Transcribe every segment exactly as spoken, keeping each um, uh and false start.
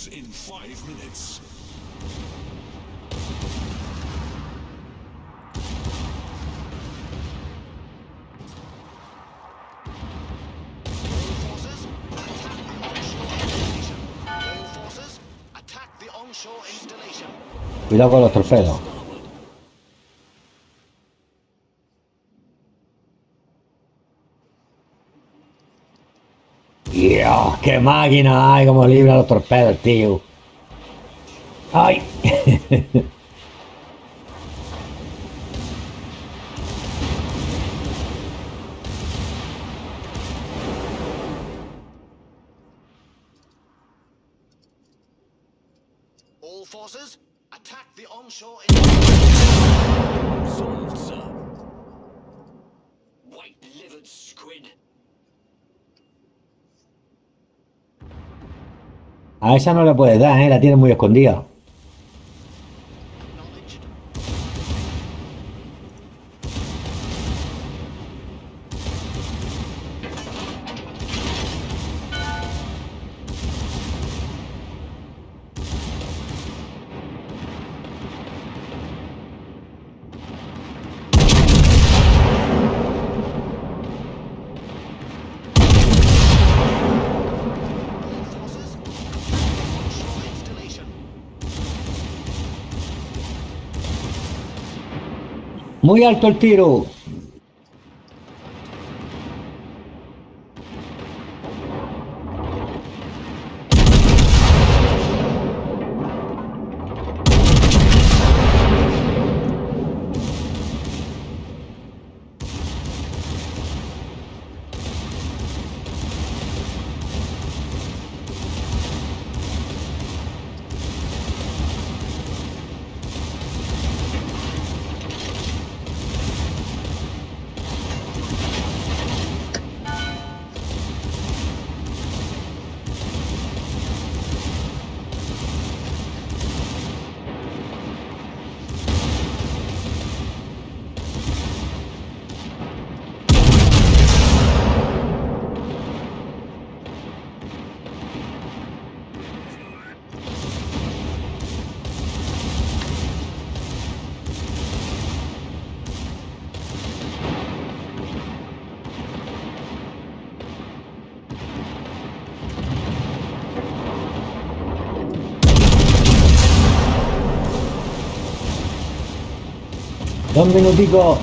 ends in five minutes. Cuidado con los torpedos. Dios, qué máquina hay, como libra los torpedos, tío. Ay. All forces, attack the onshore. Solved, sir. White-livered squid. A esa no le puedes dar, ¿eh? La tienes muy escondida. Muy alto el tiro. Dos minuticos.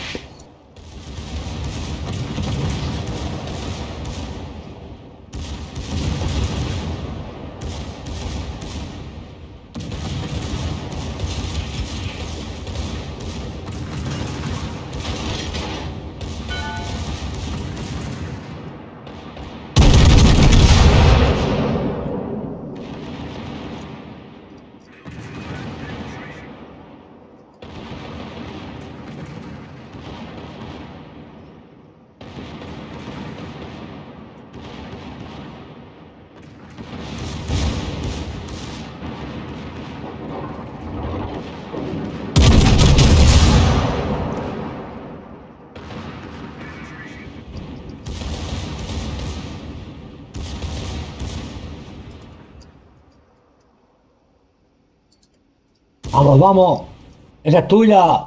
Vamos, vamos. Esa es tuya.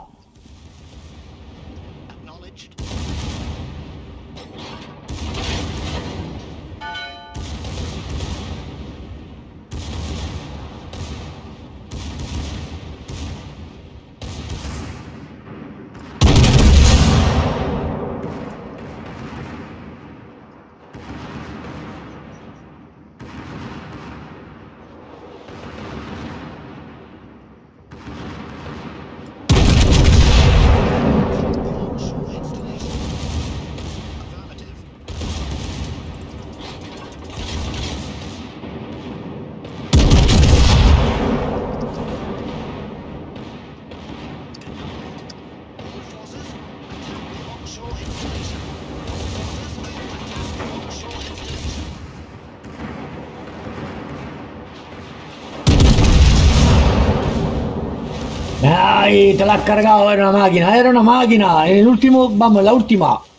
Ay, te la has cargado, era una máquina, era una máquina. En el último, vamos, en la última.